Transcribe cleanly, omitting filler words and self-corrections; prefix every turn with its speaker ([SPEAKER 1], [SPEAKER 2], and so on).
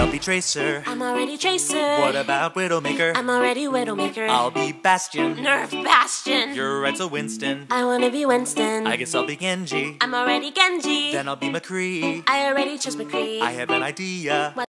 [SPEAKER 1] I'll be Tracer.
[SPEAKER 2] I'm already Tracer.
[SPEAKER 1] What about Widowmaker?
[SPEAKER 2] I'm already Widowmaker.
[SPEAKER 1] I'll be Bastion.
[SPEAKER 2] Nerf Bastion.
[SPEAKER 1] You're right, so Winston.
[SPEAKER 2] I wanna be Winston.
[SPEAKER 1] I guess I'll be Genji.
[SPEAKER 2] I'm already Genji.
[SPEAKER 1] Then I'll be McCree.
[SPEAKER 2] I already chose McCree.
[SPEAKER 1] I have an idea.
[SPEAKER 2] What?